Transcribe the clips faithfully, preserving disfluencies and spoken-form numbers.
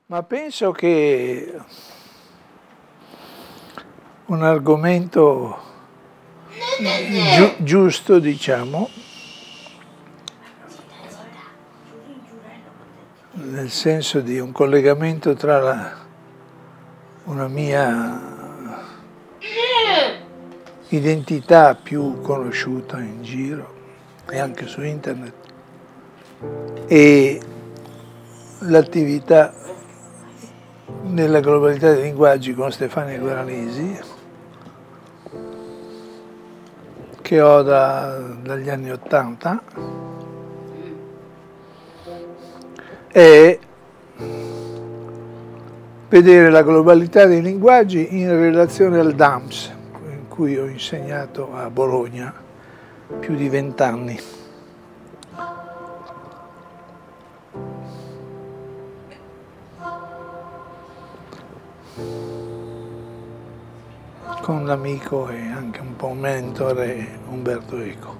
Ma penso che un argomento giu giusto, diciamo, nel senso di un collegamento tra la, una mia identità più conosciuta in giro e anche su internet e l'attività nella globalità dei linguaggi con Stefania Guaralesi, che ho da, dagli anni Ottanta, è vedere la globalità dei linguaggi in relazione al D A M S, in cui ho insegnato a Bologna più di vent'anni. Con l'amico e anche un po' un mentore Umberto Eco.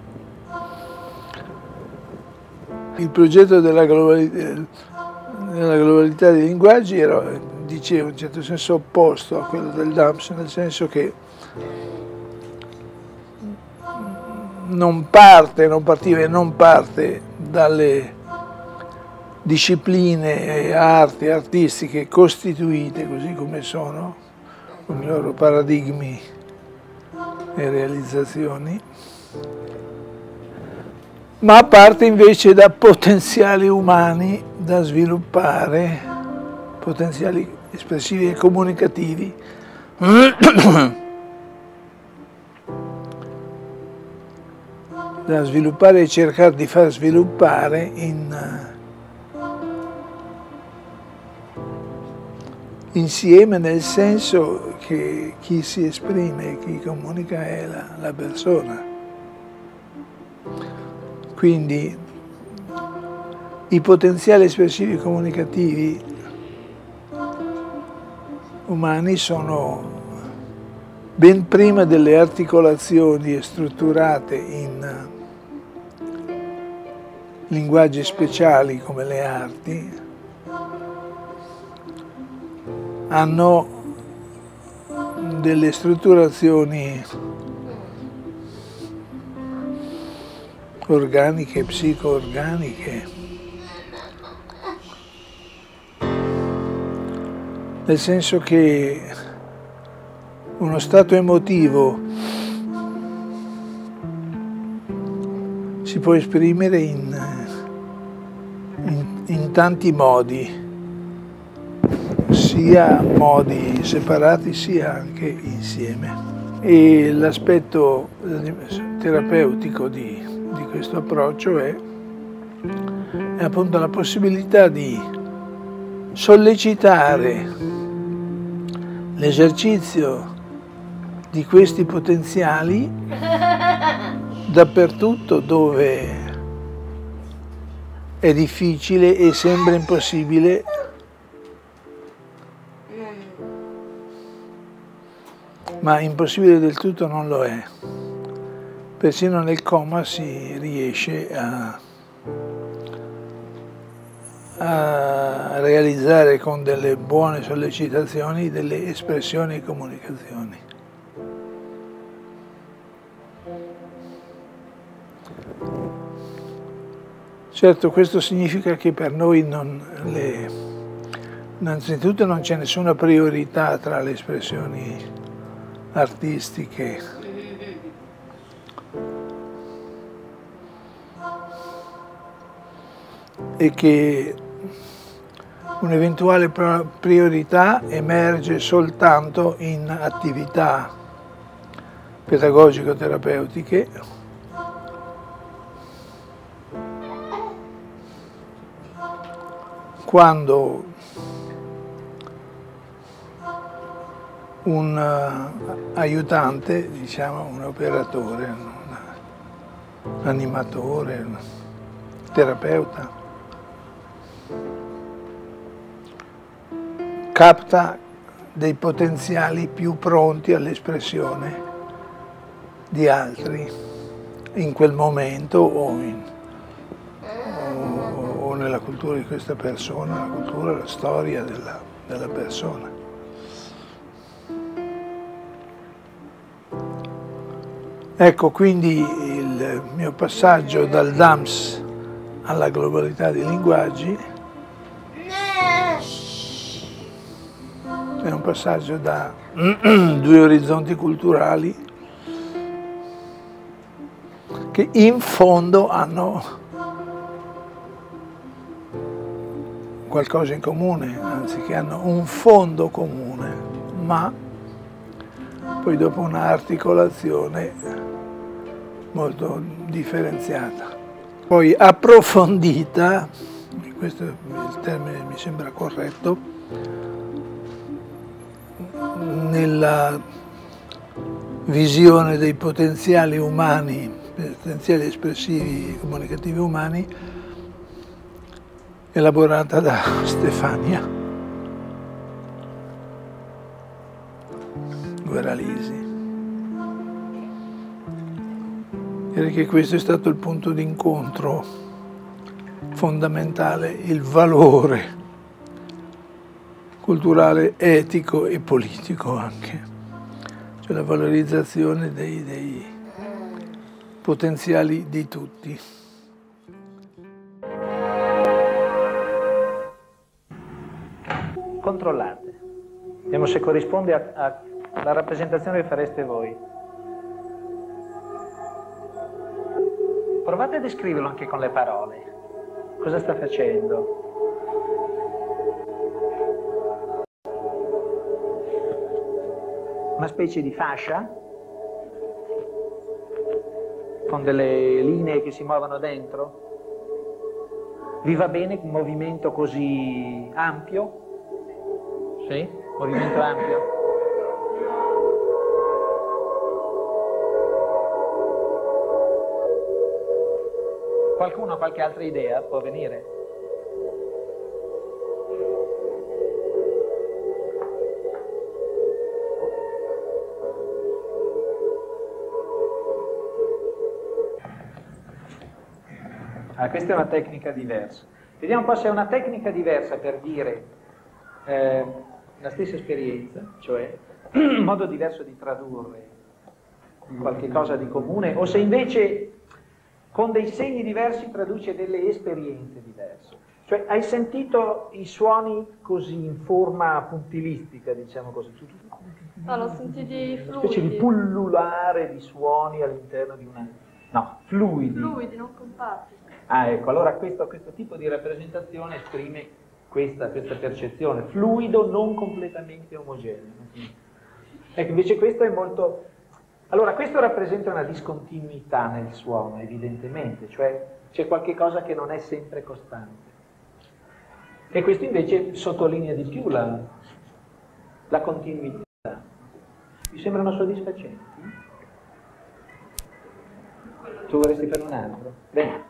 Il progetto della globalità, della globalità dei linguaggi era, dicevo, in un certo senso opposto a quello del D A M S, nel senso che non parte, non partiva e non parte dalle discipline e arti artistiche costituite così come sono, con i loro paradigmi e realizzazioni, ma parte invece da potenziali umani da sviluppare, potenziali espressivi e comunicativi, da sviluppare e cercare di far sviluppare in insieme, nel senso che chi si esprime, chi comunica è la, la persona. Quindi i potenziali espressivi comunicativi umani sono ben prima delle articolazioni strutturate in linguaggi speciali come le arti, hanno delle strutturazioni organiche, psico-organiche, nel senso che uno stato emotivo si può esprimere in, in, in tanti modi, sia modi separati sia anche insieme. E l'aspetto terapeutico di, di questo approccio è, è appunto la possibilità di sollecitare l'esercizio di questi potenziali dappertutto dove è difficile e sembra impossibile ma impossibile del tutto non lo è. Persino nel coma si riesce a, a realizzare con delle buone sollecitazioni delle espressioni e comunicazioni. Certo, questo significa che per noi non le, innanzitutto non c'è nessuna priorità tra le espressioni artistiche e che un'eventuale priorità emerge soltanto in attività pedagogico-terapeutiche quando un uh, aiutante, diciamo un operatore, un animatore, un terapeuta, capta dei potenziali più pronti all'espressione di altri in quel momento o, in, o, o nella cultura. cultura di questa persona, la cultura, la storia della, della persona. Ecco quindi il mio passaggio dal D A M S alla globalità dei linguaggi è un passaggio da due orizzonti culturali che in fondo hanno qualcosa in comune, anzi che hanno un fondo comune, ma poi dopo un'articolazione molto differenziata. Poi approfondita, questo il termine mi sembra corretto, nella visione dei potenziali umani, potenziali espressivi e comunicativi umani, elaborata da Stefania Gueralisi. Direi che questo è stato il punto d'incontro fondamentale, il valore culturale, etico e politico anche, cioè la valorizzazione dei, dei potenziali di tutti. Controllate, vediamo se corrisponde a, a, alla rappresentazione che fareste voi. Provate a descriverlo anche con le parole. Cosa sta facendo? Una specie di fascia con delle linee che si muovono dentro? Vi va bene un movimento così ampio? Sì? Movimento ampio? Qualcuno ha qualche altra idea? Può venire? Ah, questa è una tecnica diversa. Vediamo un po' se è una tecnica diversa per dire eh, la stessa esperienza, cioè un modo diverso di tradurre qualche cosa di comune, o se invece con dei segni diversi traduce delle esperienze diverse. Cioè, hai sentito i suoni così in forma puntilistica, diciamo così? No, l'ho sentiti fluidi. Una specie di pullulare di suoni all'interno di una... No, fluidi. Fluidi, non compatti. Ah, ecco, allora questo, questo tipo di rappresentazione esprime questa, questa percezione. Fluido, non completamente omogeneo. Ecco, invece questo è molto... Allora, questo rappresenta una discontinuità nel suono, evidentemente, cioè c'è qualche cosa che non è sempre costante. E questo invece sottolinea di più la, la continuità. Vi sembrano soddisfacenti? Tu vorresti fare un altro? Bene.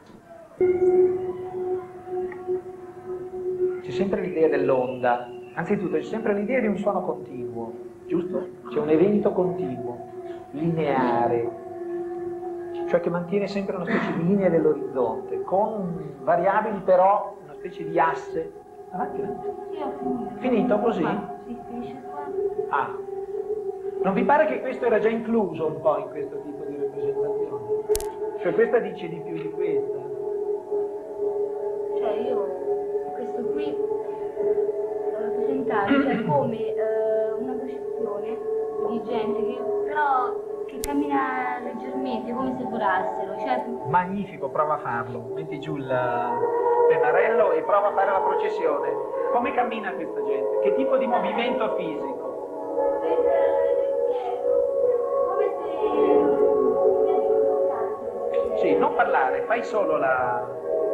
C'è sempre l'idea dell'onda. Anzitutto c'è sempre l'idea di un suono continuo, giusto? C'è un evento continuo, lineare, cioè che mantiene sempre una specie di linea dell'orizzonte, con variabili però, una specie di asse. Avanti, avanti. Finito così? Sì, finisce qua. Ah. Non vi pare che questo era già incluso un po' in questo tipo di rappresentazione? Cioè questa dice di più di questa? Cioè io questo qui l'ho rappresentato, cioè come eh, una processione di gente che però che cammina leggermente, come se volassero. Cioè... Magnifico, prova a farlo. Metti giù il pennarello e prova a fare la processione. Come cammina questa gente? Che tipo di movimento fisico? Sì, non parlare, fai solo la...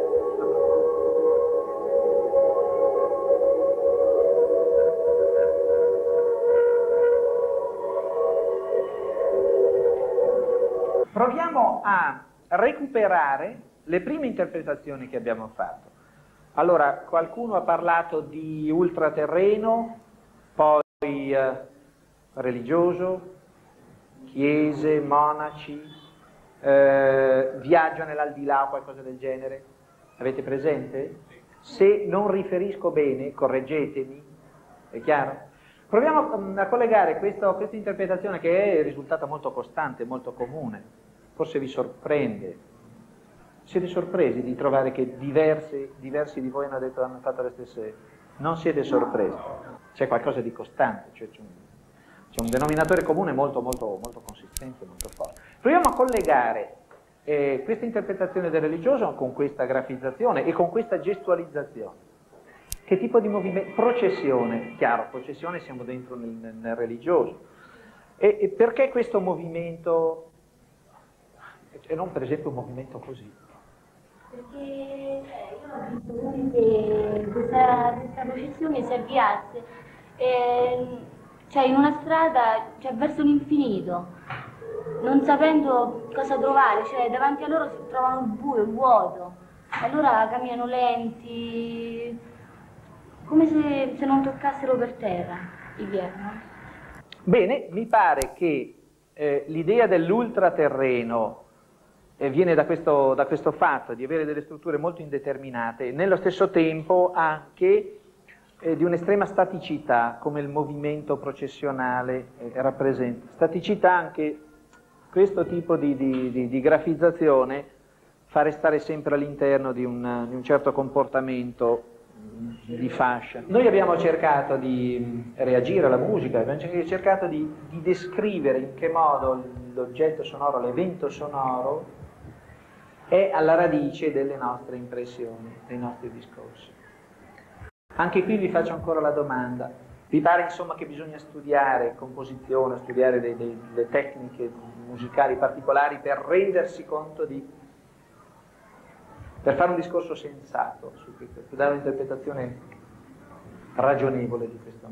Proviamo a recuperare le prime interpretazioni che abbiamo fatto. Allora, qualcuno ha parlato di ultraterreno, poi eh, religioso, chiese, monaci, eh, viaggio nell'aldilà, qualcosa del genere. Avete presente? Se non riferisco bene, correggetemi, è chiaro? Proviamo a collegare questo, questa interpretazione, che è risultata molto costante, molto comune, forse vi sorprende. Siete sorpresi di trovare che diversi, diversi di voi hanno, detto, hanno fatto le stesse... Non siete sorpresi, c'è qualcosa di costante, cioè c'è un, c'è un denominatore comune molto, molto, molto consistente, molto forte. Proviamo a collegare eh, questa interpretazione del religioso con questa grafizzazione e con questa gestualizzazione. Che tipo di movimento? Processione, chiaro, processione siamo dentro nel, nel religioso. E, e perché questo movimento, e non per esempio un movimento così? Perché io ho visto come se questa, questa processione si avviasse eh, cioè in una strada, cioè verso l'infinito, non sapendo cosa trovare, cioè davanti a loro si trovano il buio, il vuoto, allora camminano lenti, come se, se non toccassero per terra i piedi, no? Bene, mi pare che eh, l'idea dell'ultraterreno eh, viene da questo, da questo fatto di avere delle strutture molto indeterminate, nello stesso tempo anche eh, di un'estrema staticità, come il movimento processionale eh, rappresenta. Staticità anche questo tipo di, di, di, di grafizzazione fa restare sempre all'interno di, di un certo comportamento di fascia. Noi abbiamo cercato di reagire alla musica, abbiamo cercato di, di descrivere in che modo l'oggetto sonoro, l'evento sonoro è alla radice delle nostre impressioni, dei nostri discorsi. Anche qui vi faccio ancora la domanda: vi pare insomma che bisogna studiare composizione, studiare dei, dei, delle tecniche musicali particolari per rendersi conto di, per fare un discorso sensato su questo, per dare un'interpretazione ragionevole di questa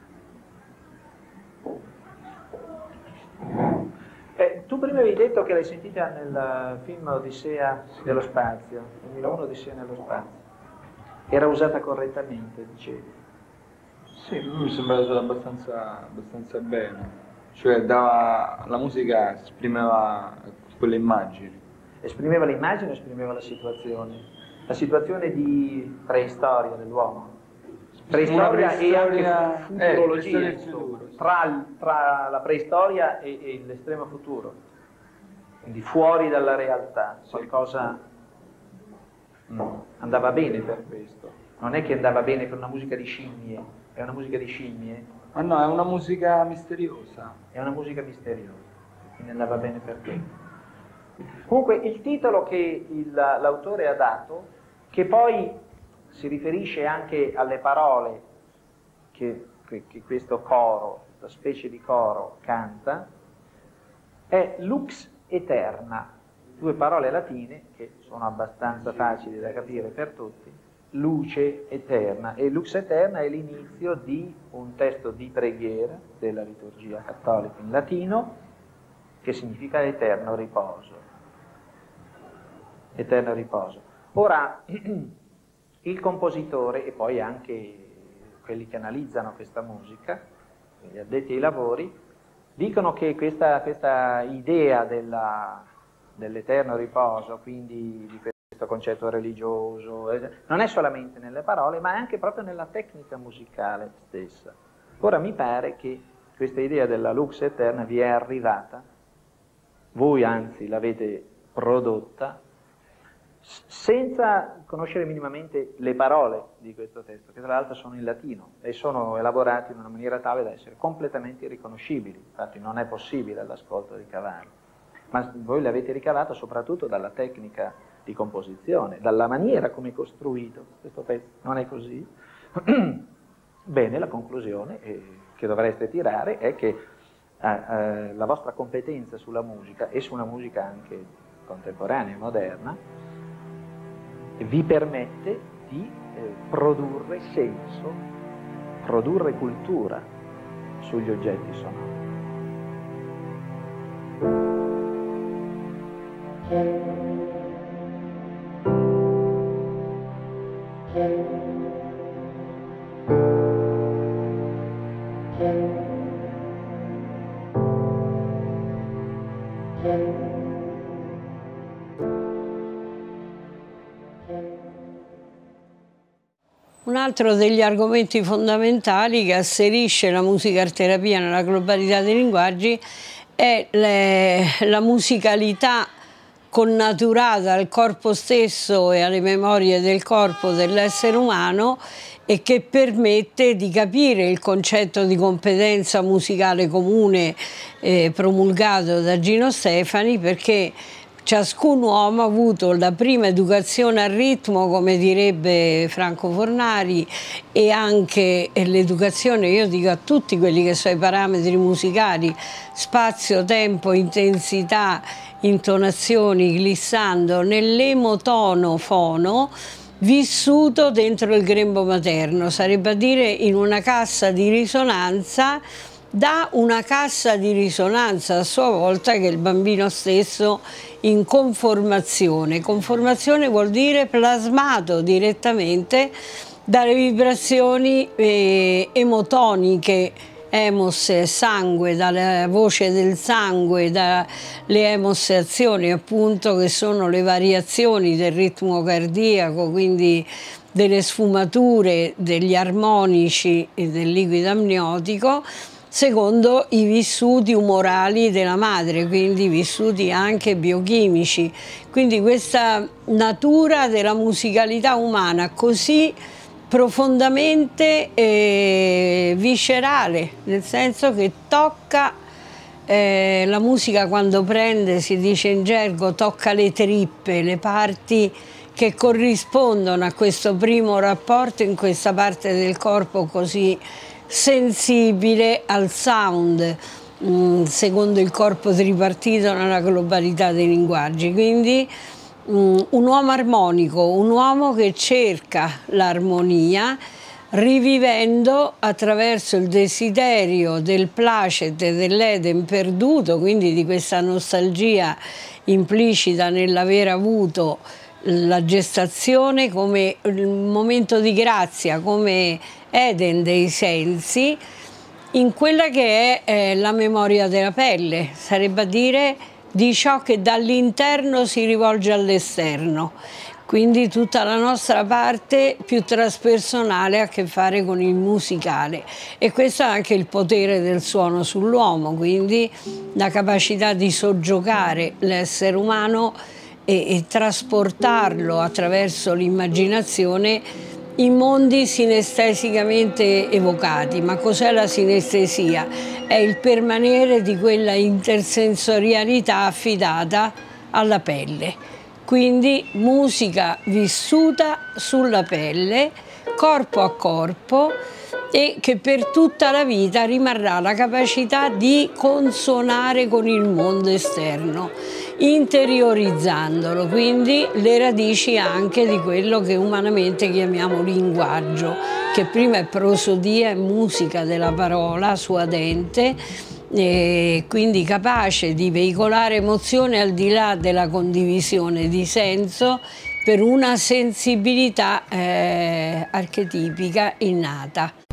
musica? Eh, tu prima avevi detto che l'hai sentita nel film Odissea dello spazio, duemilauno Odissea nello spazio. Era usata correttamente, dicevi? Sì, mi sembra usata abbastanza, abbastanza bene. Cioè, dava, la musica esprimeva quelle immagini. Esprimeva l'immagine o esprimeva la situazione? La situazione di preistoria dell'uomo. Preistoria, preistoria e anche futurologia, eh, insomma, tra, tra la preistoria e, e l'estremo futuro, quindi fuori dalla realtà, qualcosa no, andava bene per questo. Non è che andava bene per una musica di scimmie, è una musica di scimmie. Ma no, è una musica misteriosa. È una musica misteriosa, quindi andava bene per questo. Comunque il titolo che il, l'autore ha dato, che poi si riferisce anche alle parole che, che, che questo coro, questa specie di coro canta, è lux eterna, due parole latine che sono abbastanza facili da capire per tutti, luce eterna, e lux eterna è l'inizio di un testo di preghiera della liturgia cattolica in latino che significa eterno riposo. Eterno riposo. Ora, il compositore e poi anche quelli che analizzano questa musica, gli addetti ai lavori, dicono che questa, questa idea della, dell'eterno riposo, quindi di questo concetto religioso, non è solamente nelle parole, ma è anche proprio nella tecnica musicale stessa. Ora mi pare che questa idea della lux eterna vi è arrivata, voi anzi l'avete prodotta, senza conoscere minimamente le parole di questo testo, che tra l'altro sono in latino e sono elaborati in una maniera tale da essere completamente irriconoscibili, infatti non è possibile all'ascolto ricavarlo, ma voi le avete ricavate soprattutto dalla tecnica di composizione, dalla maniera come è costruito questo pezzo. Non è così? Bene, la conclusione che dovreste tirare è che eh, eh, la vostra competenza sulla musica e su una musica anche contemporanea e moderna vi permette di eh, produrre senso, produrre cultura sugli oggetti sonori. altro degli argomenti fondamentali che asserisce la musicarterapia nella globalità dei linguaggi è le, la musicalità connaturata al corpo stesso e alle memorie del corpo dell'essere umano, e che permette di capire il concetto di competenza musicale comune eh, promulgato da Gino Stefani, perché ciascun uomo ha avuto la prima educazione al ritmo, come direbbe Franco Fornari, e anche l'educazione, io dico a tutti quelli che sono i parametri musicali, spazio, tempo, intensità, intonazioni, glissando, nell'emotono fono, vissuto dentro il grembo materno, sarebbe a dire in una cassa di risonanza, da una cassa di risonanza a sua volta che il bambino stesso in conformazione. Conformazione vuol dire plasmato direttamente dalle vibrazioni eh, emotoniche. Emos è sangue, dalla voce del sangue, dalle emozioni appunto, che sono le variazioni del ritmo cardiaco, quindi delle sfumature, degli armonici e del liquido amniotico, secondo i vissuti umorali della madre, quindi vissuti anche biochimici. Quindi questa natura della musicalità umana così profondamente eh, viscerale, nel senso che tocca eh, la musica, quando prende, si dice in gergo, tocca le trippe, le parti che corrispondono a questo primo rapporto in questa parte del corpo così sensibile al sound, mh, secondo il corpo tripartito nella globalità dei linguaggi. Quindi un uomo armonico, un uomo che cerca l'armonia, rivivendo attraverso il desiderio del placet e dell'Eden perduto, quindi di questa nostalgia implicita nell'aver avuto la gestazione come il momento di grazia, come Eden dei sensi, in quella che è eh, la memoria della pelle, sarebbe a dire di ciò che dall'interno si rivolge all'esterno, quindi tutta la nostra parte più traspersonale ha a che fare con il musicale, e questo è anche il potere del suono sull'uomo, quindi la capacità di soggiogare l'essere umano e, e trasportarlo attraverso l'immaginazione in mondi sinestesicamente evocati. Ma cos'è la sinestesia? È il permanere di quella intersensorialità affidata alla pelle. Quindi musica vissuta sulla pelle, corpo a corpo, e che per tutta la vita rimarrà la capacità di consonare con il mondo esterno, interiorizzandolo, quindi le radici anche di quello che umanamente chiamiamo linguaggio, che prima è prosodia e musica della parola suadente, e quindi capace di veicolare emozione al di là della condivisione di senso, per una sensibilità eh, archetipica innata.